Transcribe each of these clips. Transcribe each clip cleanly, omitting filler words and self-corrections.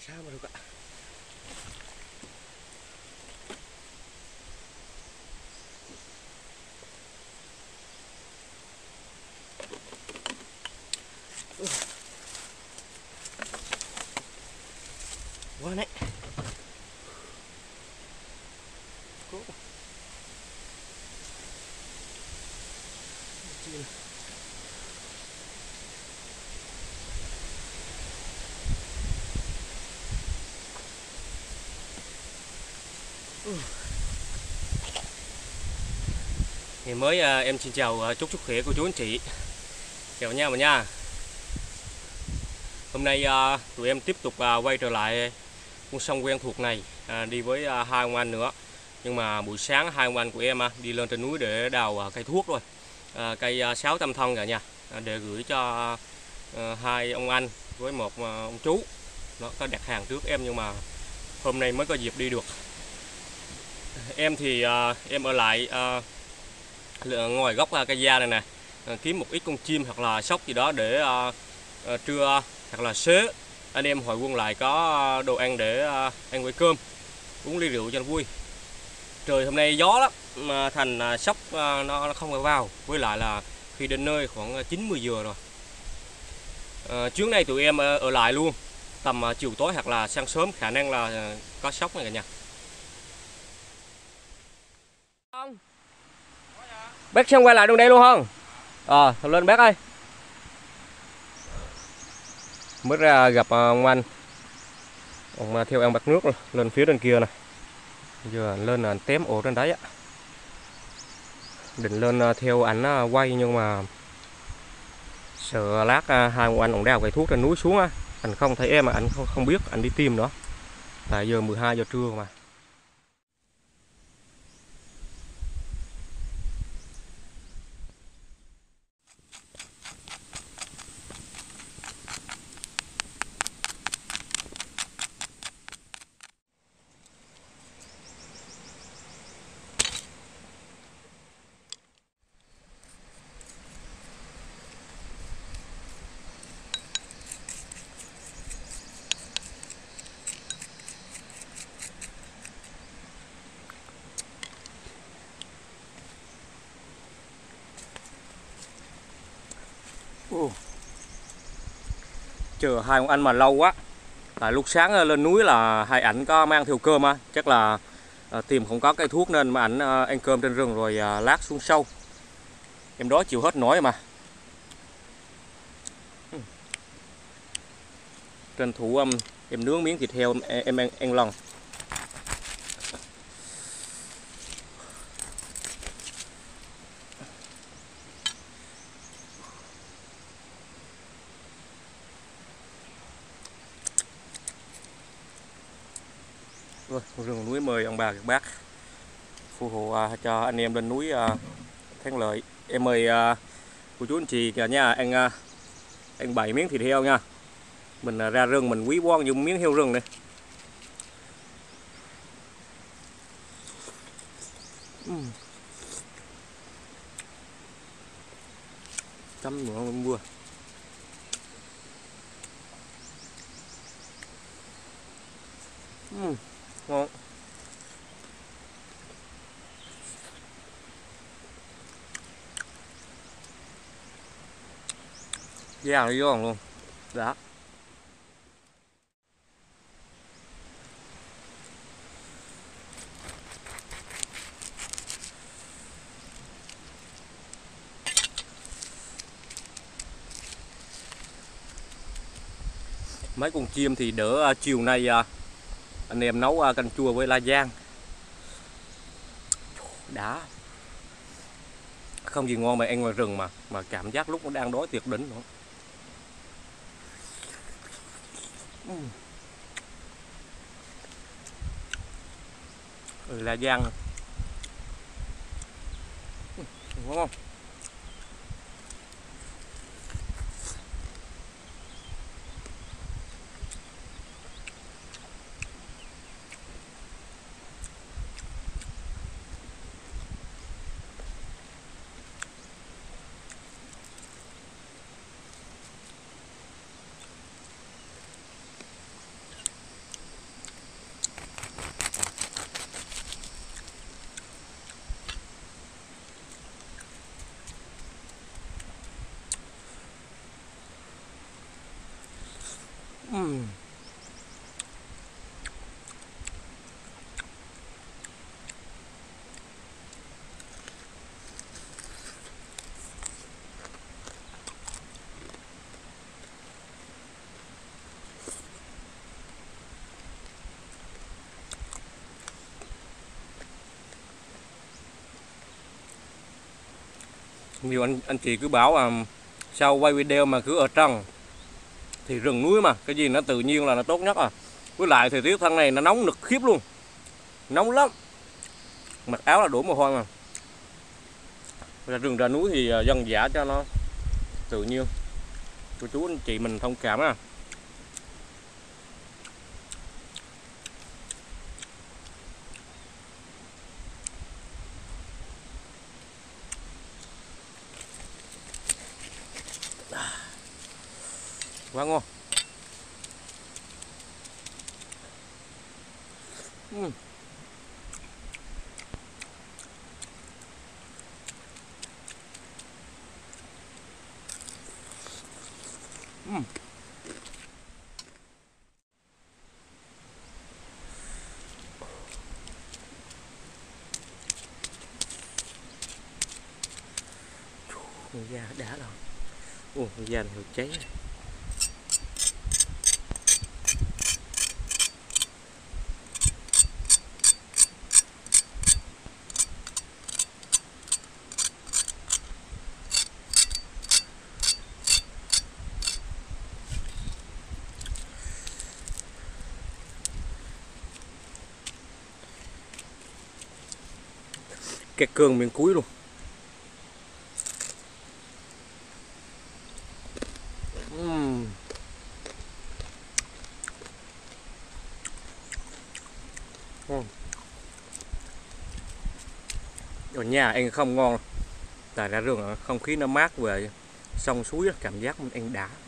sao mà được ạ. Quá nè. Cố. Chim. Ngày mới em xin chào chúc sức khỏe cô chú anh chị. Chào nha mọi nha. Hôm nay tụi em tiếp tục quay trở lại con sông quen thuộc này, đi với hai ông anh nữa. Nhưng mà buổi sáng hai ông anh của em đi lên trên núi để đào cây thuốc rồi, cây 600 thân cả nha, để gửi cho hai ông anh với một ông chú. Nó có đặt hàng trước em nhưng mà hôm nay mới có dịp đi được. Em thì em ở lại ngoài gốc cây da này nè, kiếm một ít con chim hoặc là sóc gì đó để trưa hoặc là xế anh em hội quân lại có đồ ăn để ăn với cơm, uống ly rượu cho nó vui. Trời hôm nay gió lắm mà thành sóc nó không vào, với lại là khi đến nơi khoảng 9-10 giờ rồi. Chuyến này tụi em ở lại luôn, tầm chiều tối hoặc là sáng sớm khả năng là có sóc này cả nhà. Bác xem quay lại đường đây luôn không? Lên bác ơi. Mới ra gặp ông anh, ông theo em bắt nước lên phía trên kia này. Giờ lên là tém ổ trên đấy á. Định lên theo ảnh quay nhưng mà sợ lát hai ông anh ông đeo cây thuốc trên núi xuống á, anh không thấy em mà anh không biết, anh đi tìm nữa. Tại giờ 12 giờ trưa mà. Chờ hai ông anh mà lâu quá. Tại lúc sáng lên núi là hai ảnh có mang theo cơm á, chắc là tìm không có cây thuốc nên mà ảnh ăn cơm trên rừng rồi lát xuống sâu. Em đó chịu hết nổi mà. Tranh thủ em nướng miếng thịt heo em ăn lần. Rồi, rừng núi mời ông bà các bác phù hộ cho anh em lên núi thắng lợi. Em mời cô chú anh chị cả nhà ăn 7 miếng thịt heo nha. Mình ra rừng mình quý bon dùng miếng heo rừng này. Chấm nữa không vừa. Ngon. Da nó giòn luôn. Đã. Mấy con chim thì đỡ chiều nay anh em nấu canh chua với la giang. Đã. Không gì ngon mà ăn ngoài rừng mà cảm giác lúc nó đang đói tuyệt đỉnh nữa. La giang. Ngon không? Nhiều anh chị cứ bảo sao quay video mà cứ ở trong thì rừng núi mà cái gì nó tự nhiên là nó tốt nhất à. Với lại thời tiết tháng này nó nóng nực khiếp luôn, nóng lắm, mặc áo là đổ mồ hôi mà. Ra rừng ra núi thì dân dã cho nó tự nhiên. Cô chú anh chị mình thông cảm à. Quá ngon. Da đã rồi. Ồ, da này cháy rồi. Cái cương miếng cuối luôn. Ở nhà anh không ngon, tại ra rừng không khí nó mát về sông suối, cảm giác mình ăn đã.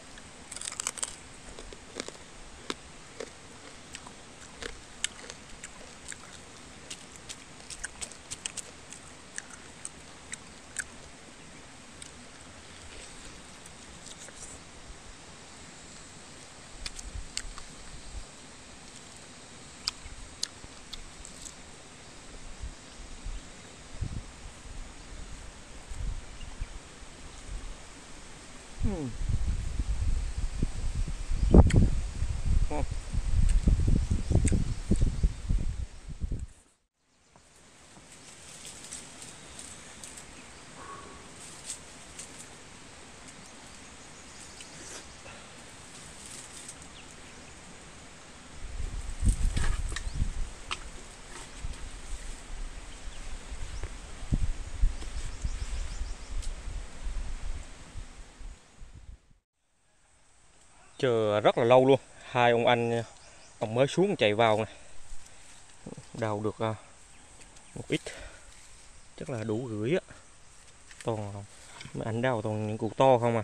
Chờ rất là lâu luôn, hai ông anh ông mới xuống chạy vào này, đào được một ít, chắc là đủ gửi á. Toàn mấy anh đào toàn những củ to không à.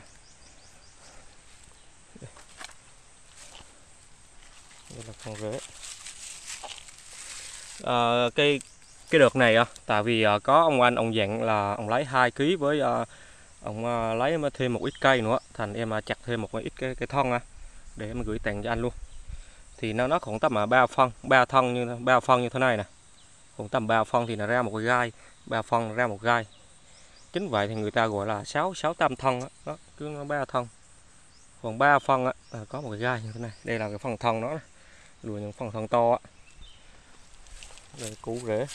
Đây là con rễ. Cái đợt này tại vì có ông anh ông dặn là ông lấy 2 kg với ông lấy thêm một ít cây nữa, thành em chặt thêm một ít cái thân để em gửi tặng cho anh luôn. Thì nó khoảng tầm 3 phân như thế này nè, khoảng tầm 3 phân thì nó ra một cái gai, 3 phân ra một gai. Chính vậy thì người ta gọi là 600 thân đó, cứ nó 3 thân. Còn 3 phân có một cái gai như thế này. Đây là cái phần thân nó, lùi những phần thân to á. Đây củ rễ.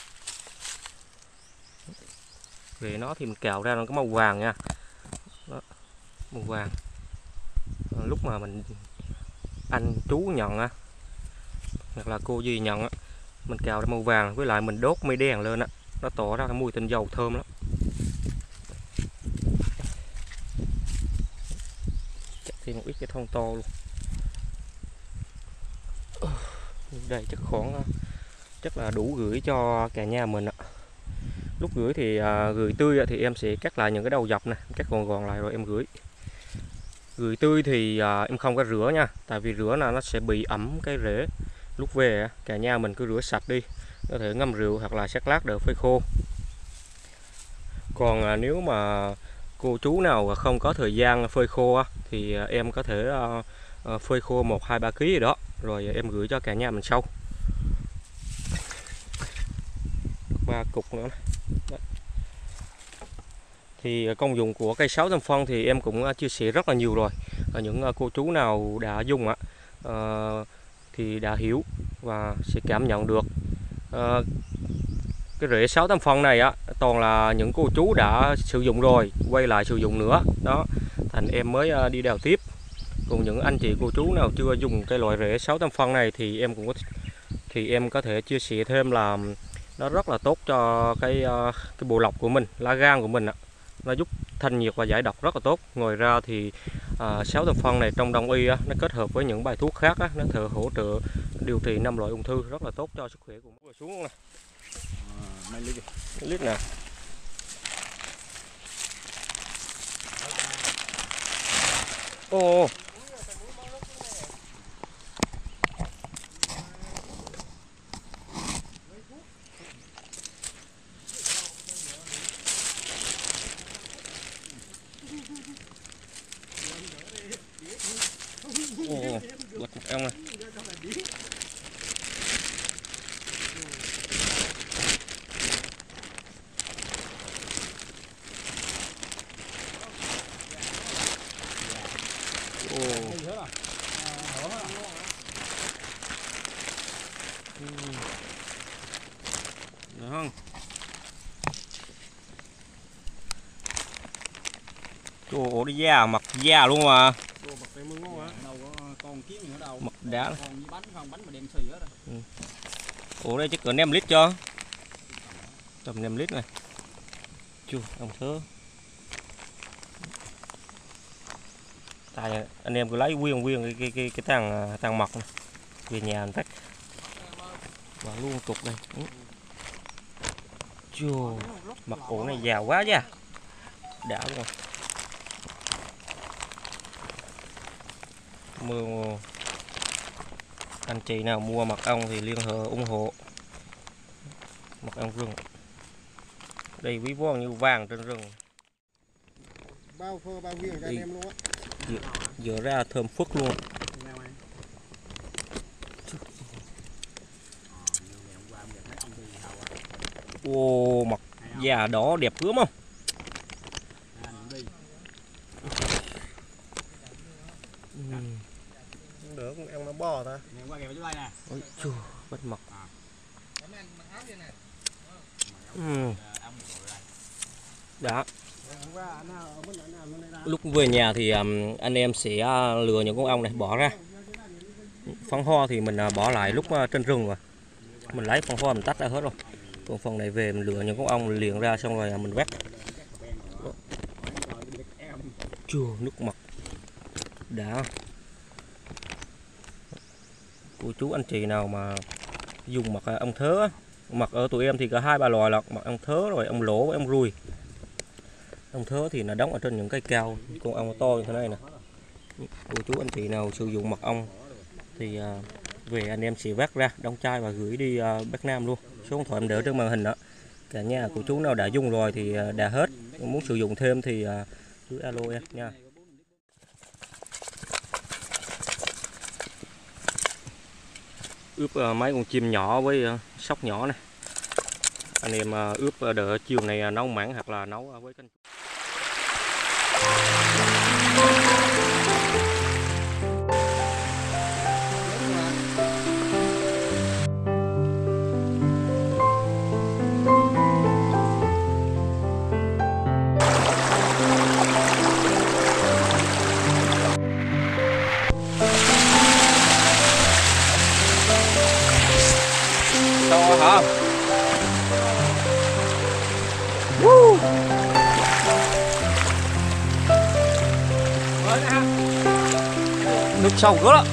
Rễ nó thì mình cạo ra nó có màu vàng nha. Đó, màu vàng. Lúc mà anh chú nhận hoặc là cô dì nhận mình cạo ra màu vàng, với lại mình đốt mây đen lên nó tỏ ra cái mùi tinh dầu thơm lắm. Chặt thêm một ít cái thân to luôn. Đây chắc là đủ gửi cho cả nhà mình ạ. Lúc gửi thì gửi tươi thì em sẽ cắt lại những cái đầu dọc này, cắt gòn lại rồi em gửi. Gửi tươi thì em không có rửa nha, tại vì rửa là nó sẽ bị ẩm cái rễ. Lúc về cả nhà mình cứ rửa sạch đi, có thể ngâm rượu hoặc là sắc lát để phơi khô. Còn nếu mà cô chú nào không có thời gian phơi khô thì em có thể phơi khô 1-2-3 kg gì đó rồi em gửi cho cả nhà mình sau. 3 cục nữa. Đấy. Thì công dụng của cây sáo thơm phân thì em cũng chia sẻ rất là nhiều rồi. Những cô chú nào đã dùng thì đã hiểu và sẽ cảm nhận được. Cái rễ sáo thơm phân này toàn là những cô chú đã sử dụng rồi quay lại sử dụng nữa đó, thành em mới đi đào tiếp. Còn những anh chị cô chú nào chưa dùng cái loại rễ sáo thơm phân này thì em có thể chia sẻ thêm là nó rất là tốt cho cái bộ lọc của mình, lá gan của mình nó giúp thanh nhiệt và giải độc rất là tốt. Ngoài ra thì sáo thơm phân này trong đông y nó kết hợp với những bài thuốc khác nó thể hỗ trợ điều trị 5 loại ung thư rất là tốt cho sức khỏe của mình. Xuống này. Mấy lít nè. Ồ. Bật một ong này. Được không? Ồ, đi da, mặt da luôn mà. Mật đá. Ủa đây chắc cỡ 5 lít cho. Tầm 5 lít này. Chù, ông thớ. Tại anh em cứ lấy nguyên cái tang mật này. Về nhà anh vắt. Và luôn tục đây. Chù, mật ổ này già quá chứ. Đã luôn. Mưa anh chị nào mua mật ong thì liên hệ ủng hộ mật ong rừng. Đây ví von như vàng trên rừng. Bao phơ bao viên cho anh em luôn á. Dựa ra thơm phức luôn. Ô, mật da đỏ đẹp gớm không? Được, em nó bò ta. Ôi chù, bắt mật. Đó. Lúc về nhà thì anh em sẽ lựa những con ong này bỏ ra. Phân hoa thì mình bỏ lại lúc trên rừng rồi. Mình lấy phân hoa mình tách ra hết rồi. Còn phần này về mình lựa những con ong liền ra xong rồi mình vắt. Chua nước mật. Đã. Cô chú anh chị nào mà dùng mật ong thớ, mật ở tụi em thì có 2-3 loại là mật ong thớ rồi ong lỗ với ong ruồi. Ong thớ thì nó đóng ở trên những cây cao, con ong to như thế này nè. Cô chú anh chị nào sử dụng mật ong thì về anh em sẽ vác ra đóng chai và gửi đi Bắc Nam luôn. Số điện thoại em để trên màn hình đó. Cả nhà của chú nào đã dùng rồi thì đã hết, muốn sử dụng thêm thì cứ alo em nha. Ướp mấy con chim nhỏ với sóc nhỏ này. Anh em ướp đỡ chiều này nấu mặn hoặc là nấu với canh. To hả? Nước sâu quá đó.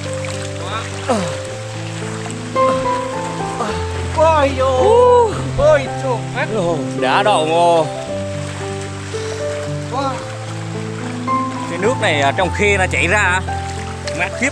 Ôi dồi ôi trời mát. Đã đầu ngô. Cái nước này trong khe nó chảy ra mát khiếp.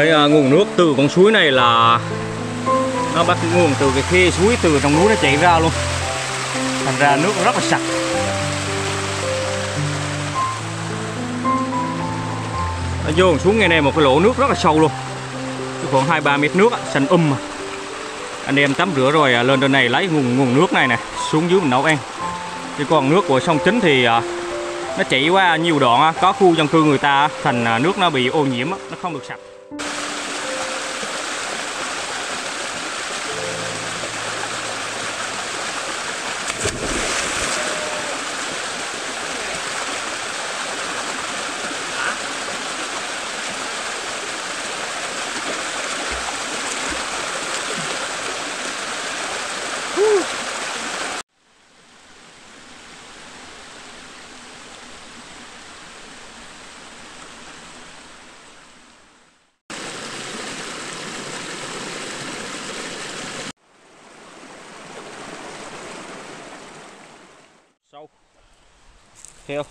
Cái nguồn nước từ con suối này là nó bắt nguồn từ cái khe suối từ trong núi nó chảy ra luôn, thành ra nước rất là sạch. Nó vô xuống ngay này một cái lỗ nước rất là sâu luôn, khoảng 2-3 mét nước xanh mà. Anh em tắm rửa rồi lên trên này lấy nguồn nước này nè xuống dưới mình nấu ăn. Chứ còn nước của sông Chính thì nó chảy qua nhiều đoạn, có khu dân cư người ta thành nước nó bị ô nhiễm, nó không được sạch. Sâu theo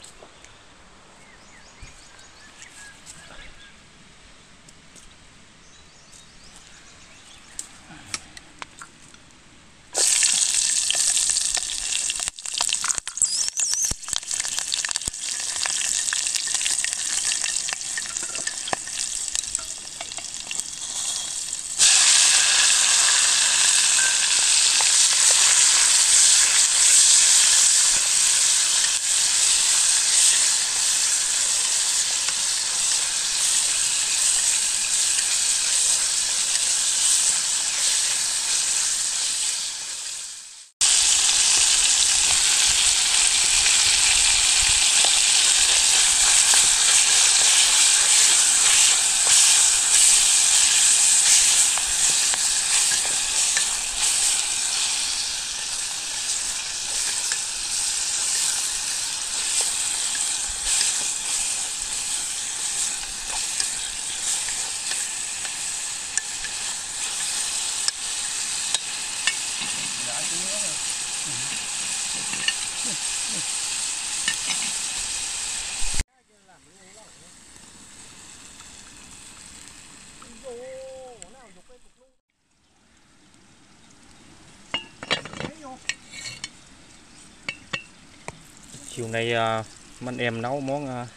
chiều nay anh em nấu món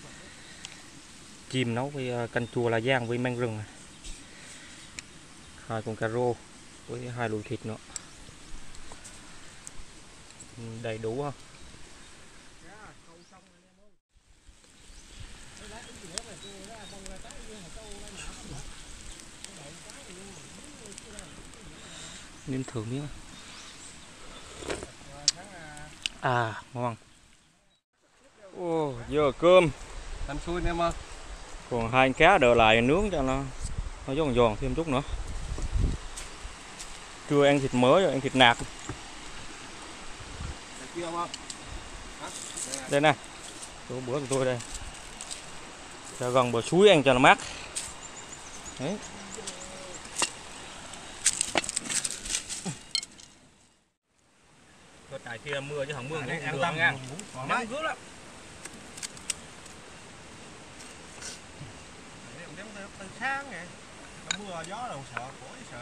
chim nấu với canh chua lá giang với măng rừng, 2 con cà rô với 2 lùi thịt nữa, đầy đủ không? Nếm thử miếng. À ngon. Ô, giờ cơm Tắm xuôi em ơi. còn 2 con cá đợi lại nướng cho nó giòn giòn thêm chút nữa. Trưa ăn thịt mỡ rồi ăn thịt nạc. Đây nè, chỗ bữa của tôi đây, cho gần bờ suối ăn cho nó mát. Đấy. Tại kia mưa chứ không mưa cũng an tâm nha. Nắng gớm lắm. Từ sáng vậy. Mưa gió đâu sợ, khỏi sợ.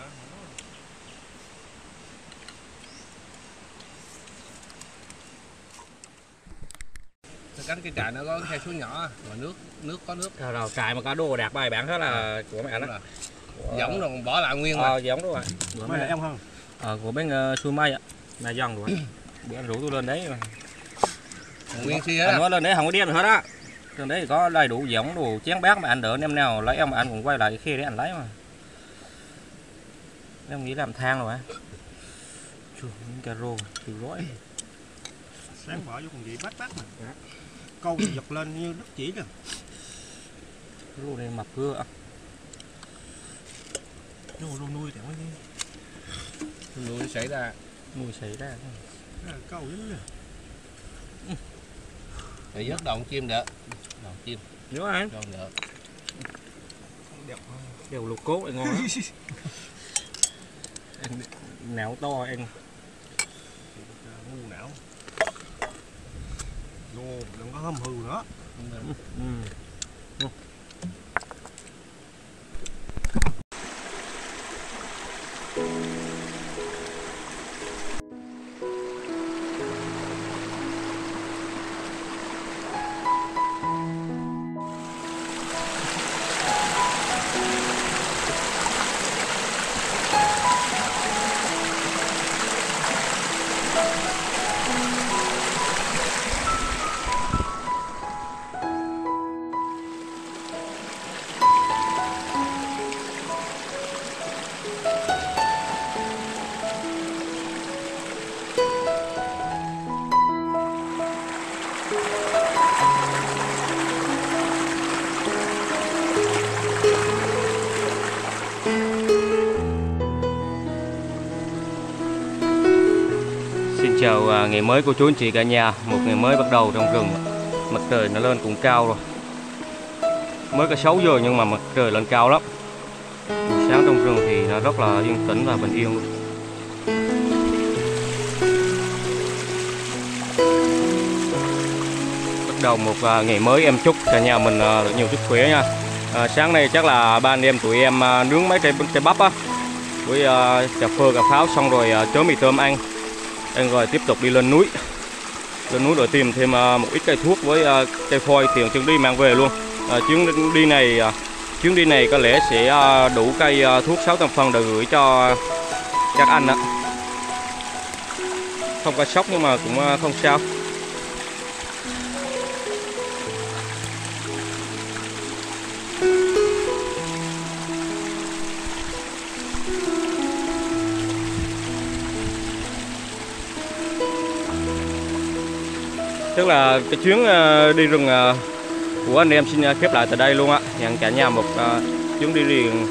Cánh cái trại nó có khe suối nhỏ mà nước có nước. Rồi trại mà có đồ đạc bài bản hết là của mẹ đó. Giống rồi bỏ lại nguyên mà. Giống đúng rồi. Mấy là em không? Của bên Xuôi Mây ạ. Là dần rồi. Bữa anh rủ tôi lên đấy mà. Nguyên si hết. Anh nói lên đấy không có điên hết á. Trên đấy thì có đầy đủ giống đồ chén bát mà anh đỡ em nào lấy em mà anh cũng quay lại cái khe đấy anh lấy mà. Em nghĩ làm than rồi á. Chua cà rô từ rỗi. Sáng bỏ vô con gì bắt mà. Câu giật lên như đất chỉ rồi. Rô này mập cưa ạ. Rô nuôi chẳng có gì. Nuôi xảy ra. Mùi xảy ra. Câu dính rồi. Thì vớt đầu chim được. Đầu chim. Nhớ anh. Còn được. Đều lục cốt lại ngon lắm. Nẻo to anh. Ngu não. Nô, đừng có hâm hừ nữa. ngày mới cô chú anh chị cả nhà, một ngày mới bắt đầu trong rừng. Mặt trời nó lên cũng cao rồi, mới có 6 giờ nhưng mà mặt trời lên cao lắm. Buổi sáng trong rừng thì nó rất là yên tĩnh và bình yên luôn. Bắt đầu một ngày mới, em chúc cả nhà mình được nhiều sức khỏe nha. Sáng nay chắc là ba anh em tụi em nướng mấy trái bắp á, với cà phê cà pháo, xong rồi chớ mì tôm ăn rồi tiếp tục đi lên núi để tìm thêm một ít cây thuốc với cây phôi tiền chuyến đi mang về luôn. Chuyến đi này có lẽ sẽ đủ cây thuốc 600 phân để gửi cho các anh ạ. Không có sốc nhưng mà cũng không sao. Tức là cái chuyến đi rừng của anh em xin khép lại tại đây luôn á. Hẹn cả nhà một chuyến đi rừng.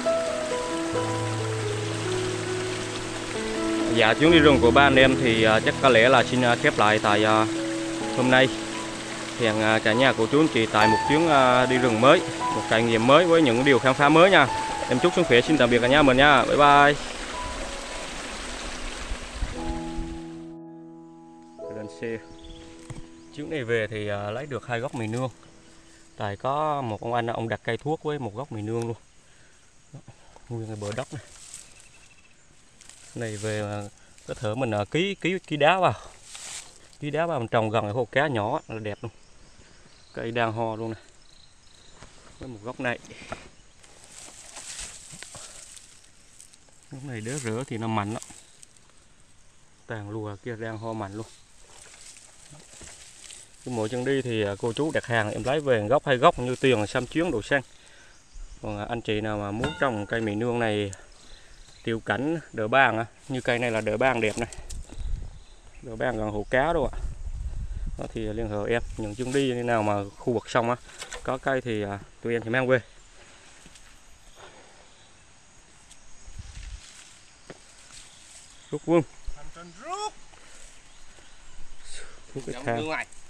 Dạ, chuyến đi rừng của ba anh em thì chắc có lẽ là xin khép lại tại hôm nay. Hẹn cả nhà của chú anh chị tại một chuyến đi rừng mới, một trải nghiệm mới với những điều khám phá mới nha. Em chúc sức khỏe, xin tạm biệt cả nhà mình nha. Bye bye. Lên xe. Chuyến này về thì lấy được 2 gốc mì nương. Tại có một ông đặt cây thuốc với một gốc mì nương luôn. Đó, nguyên cái bờ đất này. Này về có thể mình ký đá vào. Ký đá vào mình trồng gần cái hồ cá nhỏ là đẹp luôn. Cây đang ho luôn này. Với một gốc này. Gốc này đỡ rửa thì nó mạnh lắm. Tàn lùa kia đang ho mạnh luôn. Mỗi chân đi thì cô chú đặt hàng em lấy về gốc 2 gốc như tiền là xăm chuyến đồ xăng. Còn anh chị nào mà muốn trồng cây mì nương này tiêu cảnh đỡ bàng như cây này là đỡ bàng đẹp này, đỡ bàng gần hồ cá đâu ạ. Đó thì liên hệ em những chân đi như nào mà khu vực sông có cây thì tụi em sẽ mang về. Rút quân. Rút. Rút cái thang.